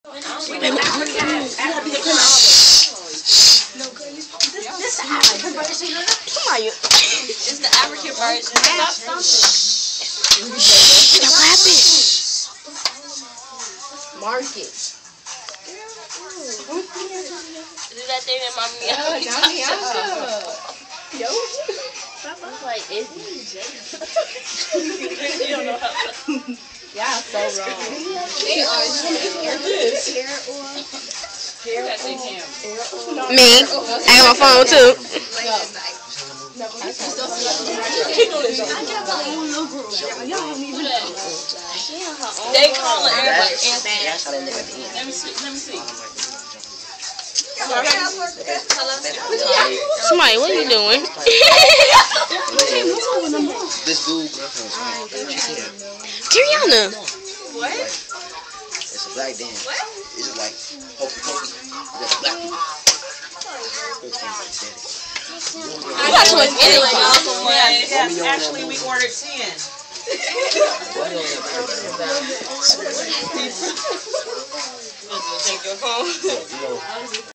It's the African version. What happened? Mark it. Do that thing that mommy Yo. like, is he You don't know how to. Yeah, so wrong. They are Me. I got my phone too. They call it everybody. That's how they look at the end. Let me see. Somebody, what are you doing? This dude, Tiriana. What? it's a black dance. It's just like hokey pokey. It's black people. You got too much energy. Yes, actually we ordered 10. Take your phone.